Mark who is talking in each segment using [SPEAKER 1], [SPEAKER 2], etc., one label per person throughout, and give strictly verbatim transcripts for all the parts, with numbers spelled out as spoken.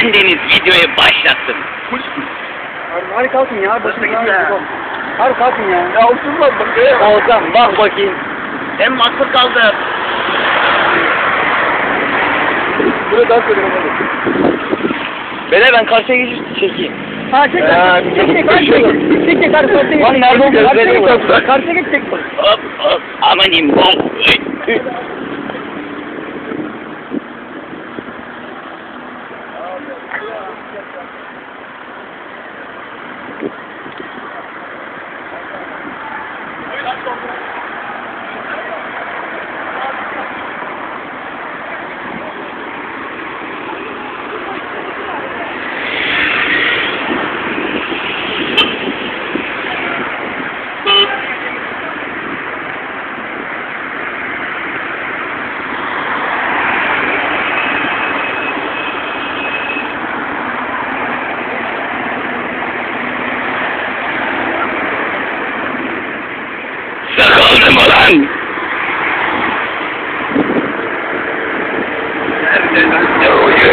[SPEAKER 1] Bendeniz videoyu başlattım.
[SPEAKER 2] Polis mi?
[SPEAKER 3] Abi, hadi kalkın ya. Başını
[SPEAKER 2] Hadi git
[SPEAKER 3] ya.
[SPEAKER 2] be.
[SPEAKER 3] Hadi kalkın ya.
[SPEAKER 2] Ya oturma bak be.
[SPEAKER 1] Olsam bak bakayım. Ben mahsur kaldım.
[SPEAKER 2] Buraya dans edelim hadi.
[SPEAKER 1] Bele ben karşıya geçip çekeyim.
[SPEAKER 3] Ha çek
[SPEAKER 2] Ya,
[SPEAKER 3] lan. Çek çek hadi çek. Çek çek hadi karşıya geç.
[SPEAKER 1] Lan nerede oldu?
[SPEAKER 3] Karşıya
[SPEAKER 1] Gözlerim
[SPEAKER 3] geç.
[SPEAKER 1] var.
[SPEAKER 3] Karşıya geç çek.
[SPEAKER 1] Hop hop. Amanim bom. Sıkıldım ulan.
[SPEAKER 2] Nereden doğuyor?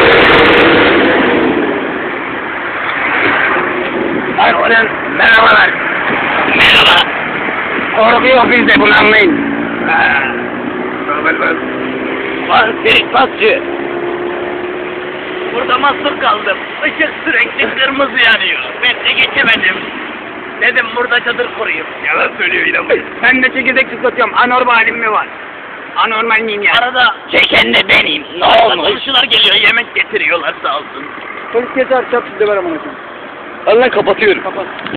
[SPEAKER 1] Arkadaşlar merhabalar. Merhaba. Korku yok bizde, bunu anlayın.
[SPEAKER 2] Haber ver.
[SPEAKER 1] Vampir pasçı. Burada mahsur kaldım. Işık sürekli kırmızı yanıyor. Ben de geçemedim. Dedim burada çadır kurayım.
[SPEAKER 2] Yalan söylüyor inanmayın.
[SPEAKER 1] Ben de çekirdek çıtlatıyorum. Anormalim mi var? Anormal miyim ya? Arada çeken de benim. Ne olmuş? Komşular geliyor, yemek getiriyorlar sağ olsun.
[SPEAKER 3] Polis geçer çarpsın döver amına koyayım.
[SPEAKER 1] Allah kapatıyorum.
[SPEAKER 3] Kapat.